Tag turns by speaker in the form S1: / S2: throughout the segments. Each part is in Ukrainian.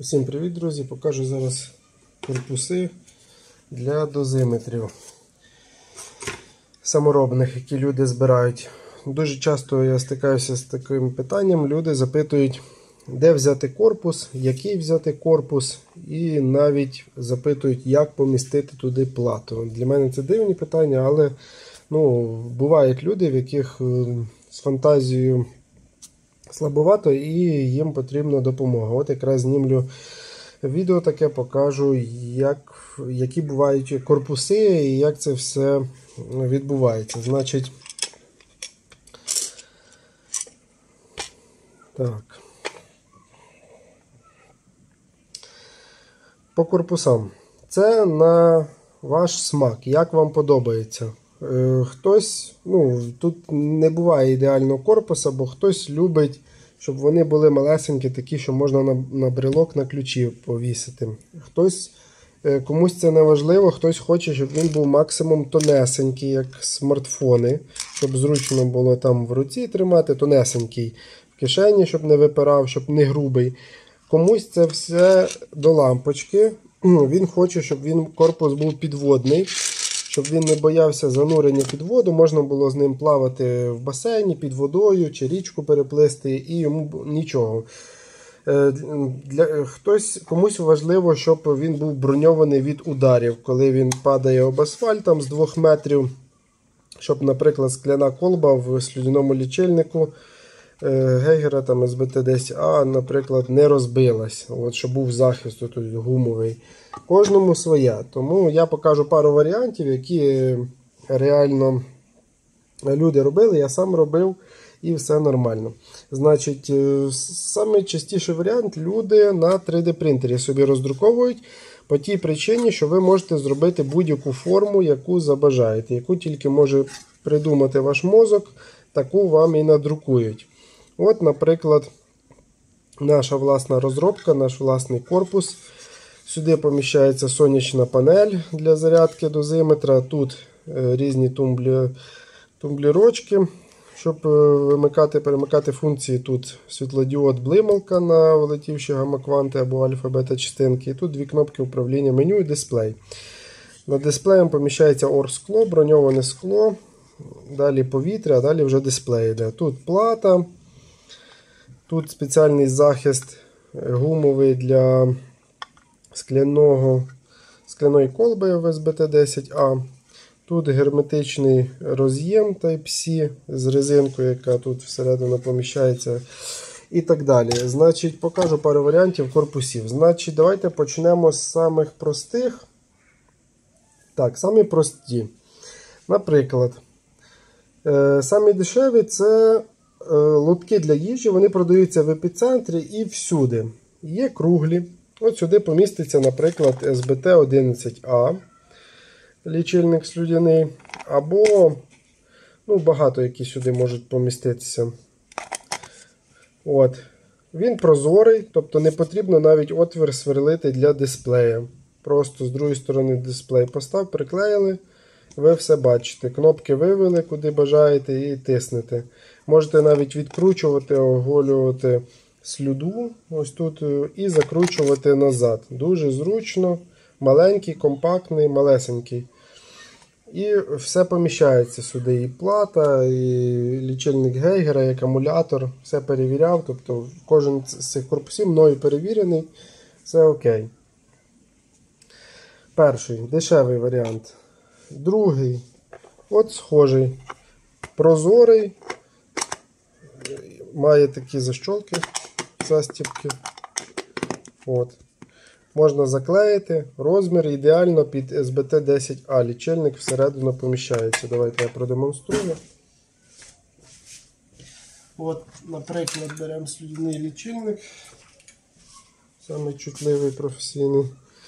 S1: Усім привіт, друзі! Покажу зараз корпуси для дозиметрів саморобних, які люди збирають. Дуже часто я стикаюся з таким питанням. Люди запитують, де взяти корпус, який взяти корпус, і навіть запитують, як помістити туди плату. Для мене це дивні питання, але бувають люди, в яких з фантазією слабовато і їм потрібна допомога. От якраз знімлю відео таке, покажу, які бувають корпуси і як це все відбувається. Значить, так. По корпусам. Це на ваш смак, як вам подобається. Хтось, тут не буває ідеального корпуса, бо хтось любить, щоб вони були малесенькі, такі, що можна на брелок на ключі повісити. Комусь це не важливо, хтось хоче, щоб він був максимум тонесенький, як смартфони, щоб зручно було там в руці тримати, тонесенький, в кишені, щоб не випирав, щоб не грубий. Комусь це все до лампочки. Він хоче, щоб корпус був підводний, щоб він не боявся занурення під воду, можна було з ним плавати в басейні, під водою, чи річку переплисти, і йому нічого. Комусь важливо, щоб він був броньований від ударів, коли він падає об асфальт з 2 метрів, щоб, наприклад, скляна колба в слюдяному лічильнику Гейгера СБТ-10А, наприклад, не розбилась, щоб був захист тут гумовий. Кожному своя. Тому я покажу пару варіантів, які реально люди робили, я сам робив і все нормально. Значить, найчастіший варіант люди на 3D принтері собі роздруковують по тій причині, що ви можете зробити будь-яку форму, яку забажаєте, яку тільки може придумати ваш мозок, таку вам і надрукують. От, наприклад, наша власна розробка, наш власний корпус. Сюди поміщається сонячна панель для зарядки дозиметра. Тут різні тумблірочки, щоб вимикати-перемикати функції. Тут світлодіод блималка на влетівші гамма-кванти або альфа-бета-частинки. І тут 2 кнопки управління меню і дисплей. Над дисплеєм поміщається оргскло, броньоване скло. Далі повітря, а далі вже дисплей йде. Тут плата. Тут спеціальний захист гумовий для скляної колби в СБТ-10А. Тут герметичний роз'єм Type-C з резинкою, яка тут всередину поміщається. І так далі. Значить, покажу пару варіантів корпусів. Значить, давайте почнемо з самих простих. Так, самі прості. Наприклад, самі дешеві – це лотки для їжі, вони продаються в епіцентрі і всюди. Є круглі. От сюди поміститься, наприклад, СБТ-11А, лічильник слюдяний, або багато які сюди можуть поміститися. От. Він прозорий, тобто не потрібно навіть отвір сверлити для дисплея. Просто з другої сторони дисплей постав, приклеїли. Ви все бачите. Кнопки вивели, куди бажаєте, і тиснете. Можете навіть відкручувати, оголювати слюду ось тут і закручувати назад. Дуже зручно, маленький, компактний, малесенький. І все поміщається сюди. І плата, і лічильник Гейгера, і акумулятор. Все перевіряв. Тобто кожен з цих корпусів мною перевірений. Все окей. Перший, дешевий варіант. Другий, от схожий, прозорий, має такі защолки, застібки. От. Можна заклеїти, розмір ідеально під СБТ-10А, лічильник всередину поміщається. Давайте я продемонструю. От, наприклад, беремо слюдяний лічильник, самий чутливий, професійний.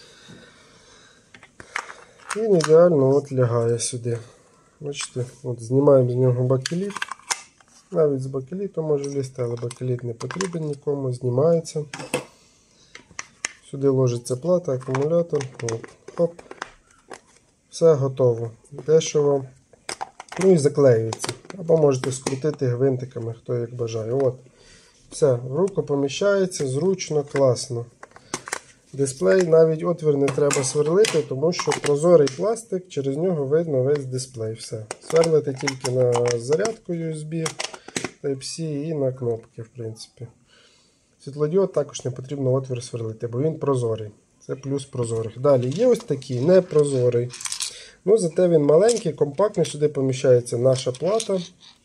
S1: Він ідеально лягає сюди. Бачите, знімаємо з нього бакеліт. Навіть з бакеліту може лізти, але бакеліт не потрібен нікому, знімається. Сюди ложиться плата, акумулятор. Хоп. Все готово. Дешево. І заклеюється. Або можете скрутити гвинтиками, хто як бажає. От. Все, в руку поміщається, зручно, класно. Дисплей, навіть отвір не треба сверлити, тому що прозорий пластик, через нього видно весь дисплей. Все. Сверлити тільки на зарядку USB, Type-C і на кнопки, в принципі. Світлодіод також не потрібно отвір сверлити, бо він прозорий. Це плюс прозорих. Далі є ось такий непрозорий. Ну, зате він маленький, компактний, сюди поміщається наша плата.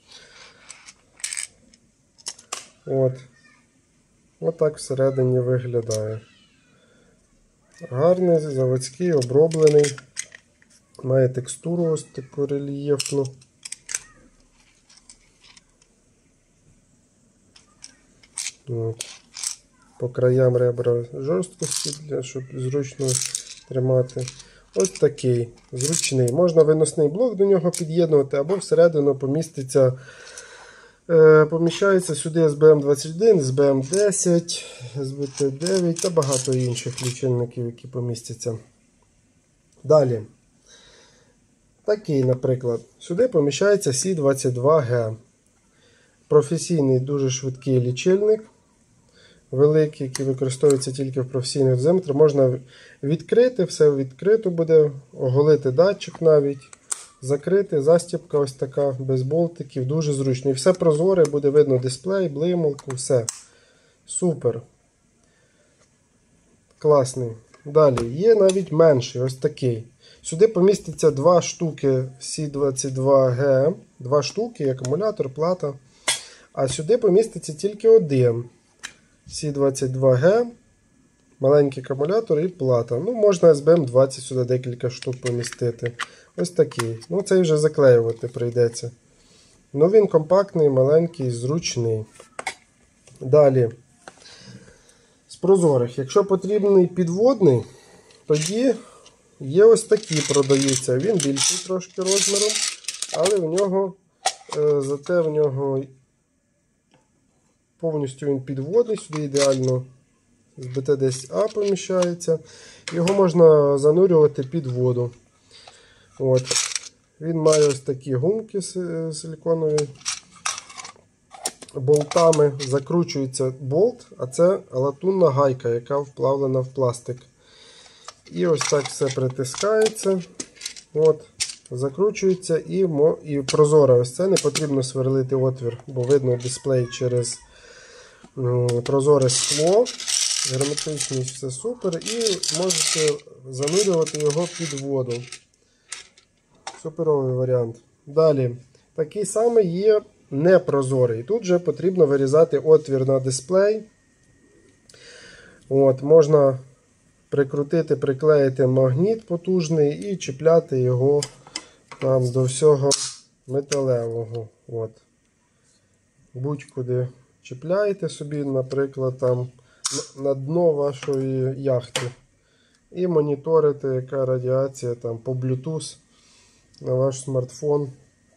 S1: От так всередині виглядає. Гарний, заводський, оброблений. Має текстуру ось таку рельєфну. По краям ребра жорсткості, щоб зручно тримати. Ось такий зручний. Можна виносний блок до нього під'єднувати, або всередину поміщається сюди SBM21, SBM10, SBT9 та багато інших лічильників, які помістяться. Далі. Такий, наприклад, сюди поміщається C22G. Професійний, дуже швидкий лічильник. Великий, який використовується тільки в професійних дозиметрах. Можна відкрити, все відкрито буде, оголити датчик навіть, закрити, застібка ось така, без болтиків, дуже зручно. І все прозоре, буде видно дисплей, блималку, все. Супер. Класний. Далі, є навіть менший, ось такий. Сюди поміститься 2 штуки C22G, 2 штуки, акумулятор, плата. А сюди поміститься тільки один C22G, маленький акумулятор і плата. Ну, можна SBM20 сюди декілька штук помістити. Ось такий. Ну, цей вже заклеювати прийдеться. Ну, він компактний, маленький, зручний. Далі. З прозорих. Якщо потрібний підводний, тоді є ось такі продаються. Він більший трошки розміром, але зате в нього повністю він підводний, сюди ідеально з BT10A поміщається. Його можна занурювати під воду. Він має ось такі гумки силиконові. Болтами закручується болт, а це латунна гайка, яка вплавлена в пластик. І ось так все притискається. Закручується і прозоре. Ось це не потрібно сверлити отвір, бо видно дисплей через прозоре скло. Герметичність все супер. І можете занурювати його під воду. Суперовий варіант. Далі. Такий самий є непрозорий. Тут вже потрібно вирізати отвір на дисплей. Можна прикрутити, приклеїти магніт потужний і чіпляти його там до всього металевого. Будь-куди чіпляєте собі, наприклад, там на дно вашої яхти. І моніторите, яка радіація там по Bluetooth на ваш смартфон.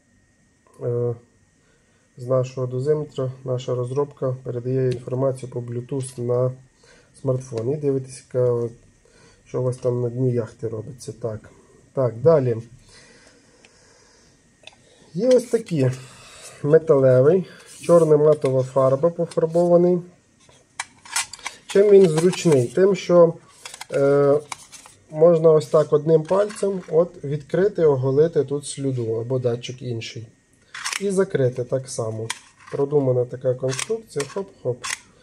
S1: З нашого дозиметра наша розробка передає інформацію по Bluetooth на смартфон. І дивитесь, що у вас там на дні яхти робиться. Так, далі. Є ось такі металевий, чорна матова фарба пофарбований. Чим він зручний? Тим, що можна ось так одним пальцем відкрити, оголити тут слюду або датчик інший. І закрити так само. Продумана така конструкція. Хоп-хоп.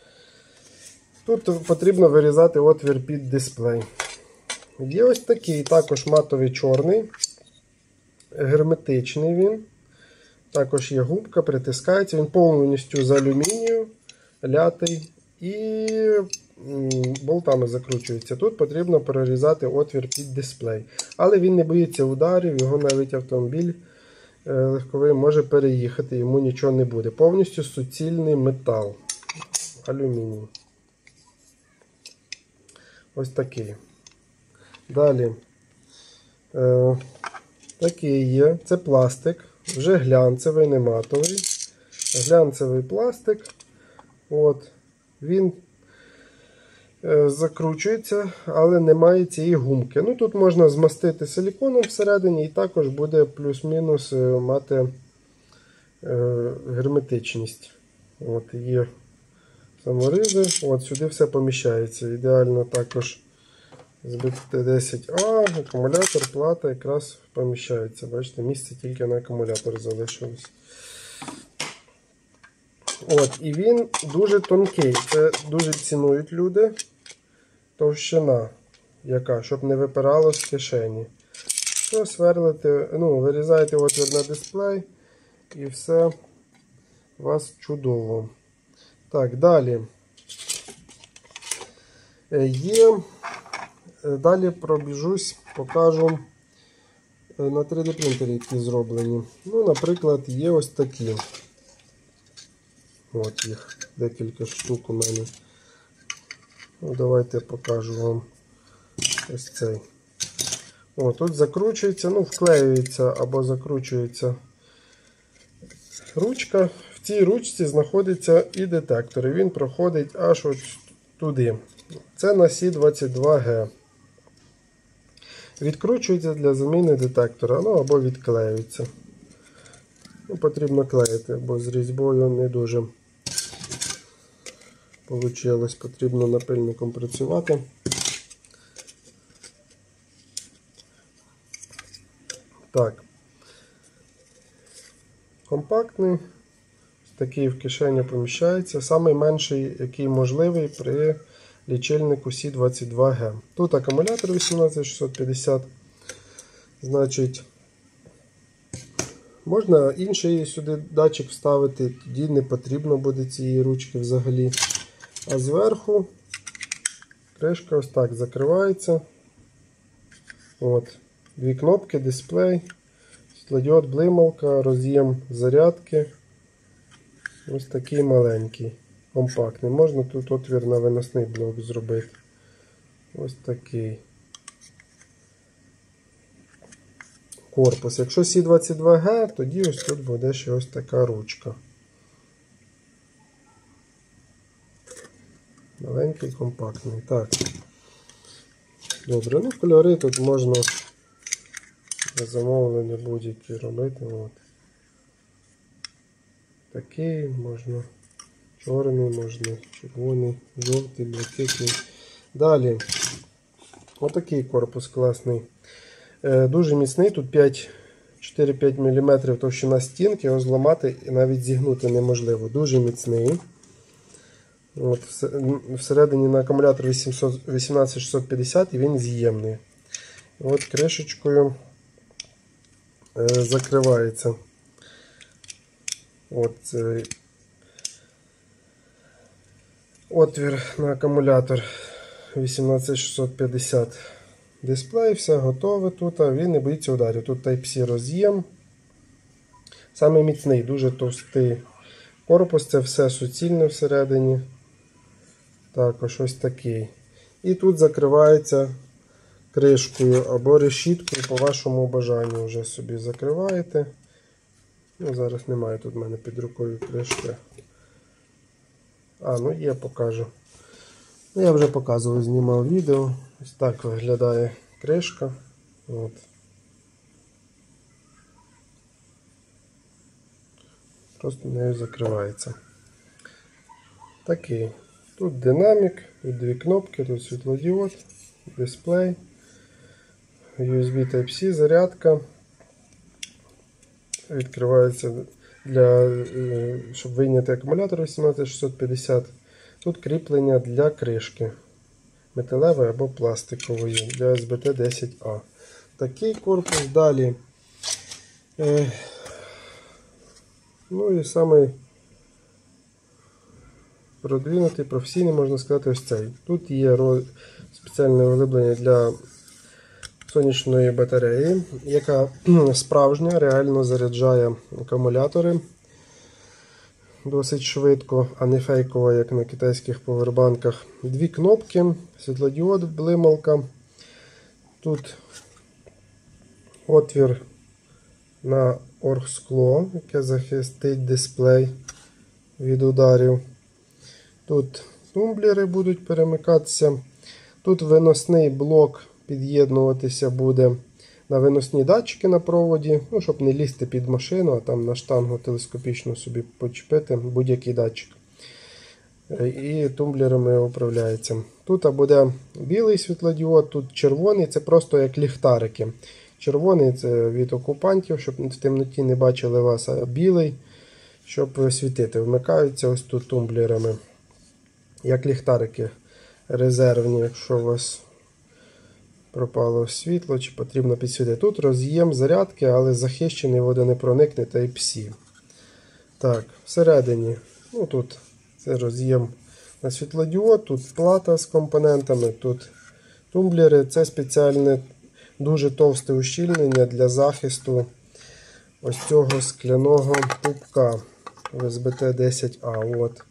S1: Тут потрібно вирізати отвір під дисплей. Є ось такий, також матовий чорний. Герметичний він. Також є губка, притискається. Він повністю з алюмінію, лятий. І болтами закручується. Тут потрібно прорізати отвір під дисплей. Але він не боїться ударів, його навіть автомобіль легковий може переїхати, йому нічого не буде. Повністю суцільний метал. Алюміній. Ось такий. Далі. Такий є. Це пластик. Вже глянцевий, не матовий. Глянцевий пластик. Він закручується, але немає цієї гумки. Ну, тут можна змастити силіконом всередині і також буде плюс-мінус мати герметичність. Є саморизи. Сюди все поміщається. Ідеально також SBT10A, акумулятор, плата якраз поміщається. Бачите, місце тільки на акумулятор залишилось. От, і він дуже тонкий. Це дуже цінують люди. Товщина, яка, щоб не випирало з кишені. Що сверлите, вирізаєте отвір на дисплей і все у вас чудово. Так, далі. Далі пробіжусь, покажу на 3D принтері, які зроблені. Наприклад, є ось такі. От їх, декілька штук у мене. Давайте покажу вам ось цей. Тут закручується, вклеюється або закручується ручка. В цій ручці знаходиться і детектор. І він проходить аж от туди. Це на C22G. Відкручується для заміни детектора, або відклеюється. Потрібно клеїти, бо з різьбою не дуже вийшло. Потрібно напильником працювати. Так. Компактний. Такий в кишені поміщається. Самий менший, який можливий при лічильнику C22G. Тут акумулятор 18650. Значить, можна інший сюди датчик вставити, тоді не потрібно буде цієї ручки взагалі. А зверху кришка ось так закривається. Дві кнопки, дисплей, світлодіод, блималка, роз'єм зарядки. Ось такий маленький, компактний. Можна тут отвір на виносний блок зробити. Ось такий корпус. Якщо C22G, тоді ось тут буде ще ось така ручка. Маленький, компактний. Так. Добре, кольори тут можна замовлення будь-які робити. Такий можна, чорний можна, червоний, жовтий, блакитний. Далі, отакий корпус класний. Дуже міцний, тут 4-5 мм товщина стінки, його зламати і навіть зігнути неможливо. Дуже міцний. Всередині на акумулятор 18650 і він з'ємний. Кришечкою закривається. Отвір на акумулятор 18650. Дисплей, все готове тут, він не боїться ударів. Тут Type-C роз'єм. Саме міцний, дуже товстий корпус, це все суцільне всередині. Також ось такий. І тут закривається кришкою або решіткою, по вашому бажанню вже собі закриваєте. Зараз немає тут в мене під рукою кришки. Є, покажу. Я вже показував, знімав відео. Ось так виглядає кришка. Просто нею закривається. Такий. Тут динамік, тут дві кнопки, тут світлодіод, дисплей, USB Type-C, зарядка. Відкривається щоб вийняти акумулятор 18650. Тут кріплення для кришки. Металевої або пластикової для SBT10A. Такий корпус. Далі. І самий продвинутий, професійний, можна сказати, ось цей. Тут є спеціальне виглублення для сонячної батареї, яка справжня, реально заряджає акумулятори досить швидко, а не фейкова, як на китайських повербанках. Дві кнопки, світлодіод, блималка. Тут отвір на оргскло, яке захистить дисплей від ударів. Тут тумблери будуть перемикатися. Тут виносний блок під'єднуватися буде на виносні датчики на проводі, щоб не лізти під машину, а там на штангу телескопічно собі почепити будь-який датчик. і тумблерами управляється. Тут буде білий світлодіод, тут червоний, це просто як ліхтарики. Червоний це від окупантів, щоб в темноті не бачили вас, а білий, щоб світити. Вмикаються ось тут тумблерами, як ліхтарики резервні, якщо у вас пропало світло чи потрібно підсвітити. Тут роз'єм зарядки, але захищений водонепроникний Type-C. Так, всередині, ну тут це роз'єм на світлодіод, тут плата з компонентами, тут тумблери. Це спеціальне дуже товсте ущільнення для захисту ось цього скляного пупка USB-T10A. От.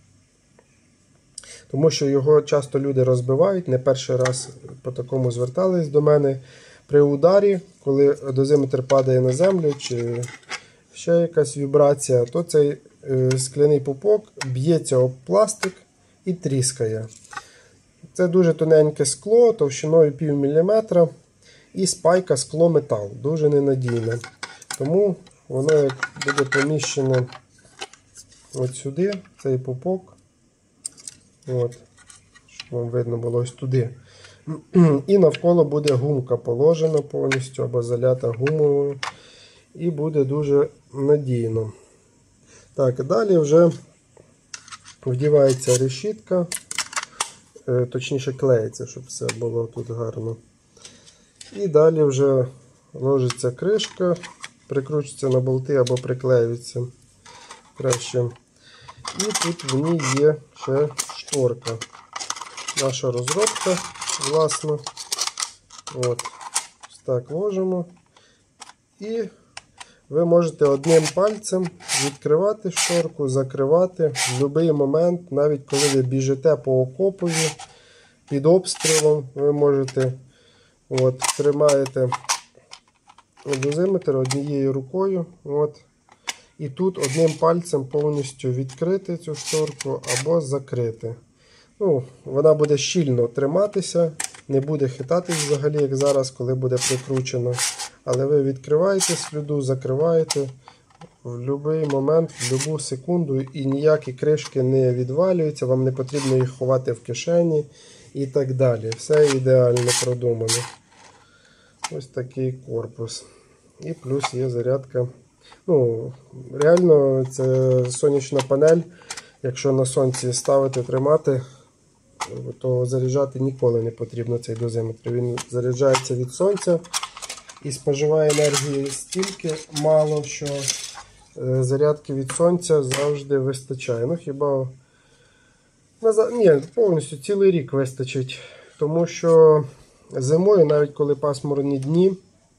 S1: Тому що його часто люди розбивають, не перший раз по такому звертались до мене. При ударі, коли дозиметр падає на землю, чи ще якась вібрація, то цей скляний пупок б'ється об пластик і тріскає. Це дуже тоненьке скло, товщиною пів міліметра, і спайка скло-метал, дуже ненадійне. Тому воно як буде поміщено от сюди, цей пупок. От, щоб вам видно було ось туди. І навколо буде гумка положена повністю або залята гумовою. І буде дуже надійно. Так, далі вже вдівається решітка, точніше клеїться, щоб все було тут гарно. І далі вже ложиться кришка, прикручується на болти або приклеюється краще. І тут в ній є ще шторка. Наша розробка, власна. От. Ось так ложимо. І ви можете одним пальцем відкривати шторку, закривати в будь-який момент, навіть коли ви біжите по окопові під обстрілом, ви можете тримаєте дозиметр однією рукою. От. І тут одним пальцем повністю відкрити цю шторку або закрити. Ну, вона буде щільно триматися, не буде хитатись взагалі, як зараз, коли буде прикручено. Але ви відкриваєте сліду, закриваєте в будь-який момент, в будь-яку секунду, і ніякі кришки не відвалюються, вам не потрібно їх ховати в кишені і так далі. Все ідеально продумано. Ось такий корпус. І плюс є зарядка. Ну, реально це сонячна панель. Якщо на сонці ставити, тримати, то заряджати ніколи не потрібно цей дозиметр. Він заряджається від сонця і споживає енергії стільки мало, що зарядки від сонця завжди вистачає. Ну хіба повністю цілий рік вистачить. Тому що зимою, навіть коли пасмурні дні,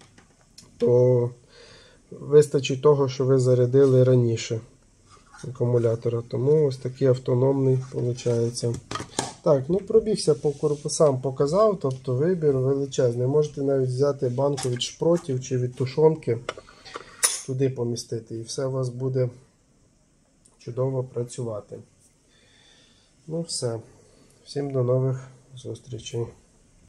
S1: то вистачить того, що ви зарядили раніше акумулятора. Тому ось такий автономний виходить. Так, ну пробігся по корпусам, показав, тобто вибір величезний. Можете навіть взяти банку від шпротів чи від тушонки, туди помістити, і все у вас буде чудово працювати. Ну все. Всім до нових зустрічей.